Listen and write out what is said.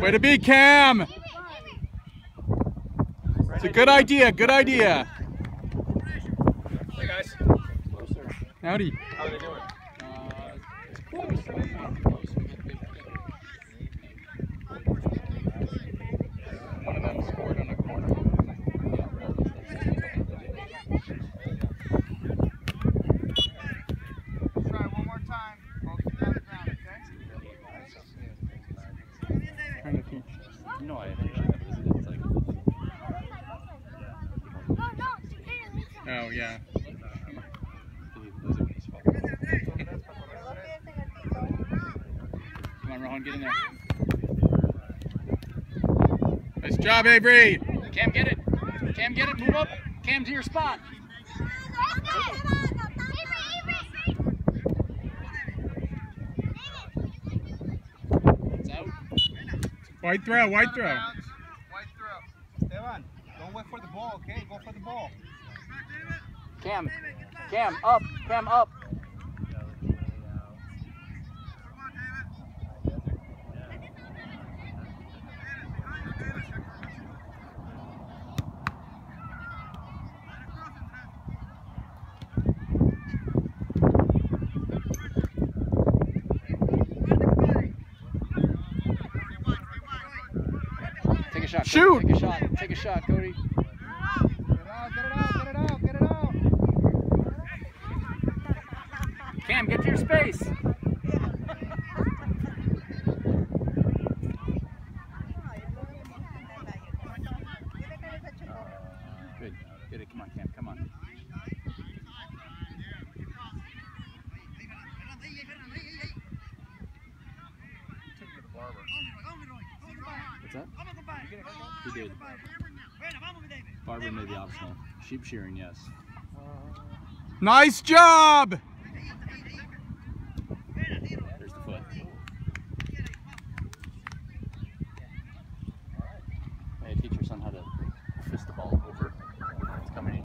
Way to be, Cam. It's a good idea. Good idea. Hey guys. Howdy. How are they doing? One of them scored on the corner. Try one more time. Focus on the ground, okay? Trying to teach. No, I haven't visited. It's like Oh yeah. Come on, Rohan, get in there. Nice job, Avery. Cam, get it. Cam, get it. Move up. Cam, to your spot. It's out. Wide throw, wide throw. Wide throw. Esteban, don't wait for the ball, okay? Go for the ball. Cam, up. Cam, up. Take a shot. Shoot! Take a shot. Take a shot, Cody. Get it out, get it out, get it out, get it out. Cam, get to your space. Good. Get it. Come on, Cam. Come on. What's that? He did. Barber made the optional. Sheep shearing, yes. Nice job.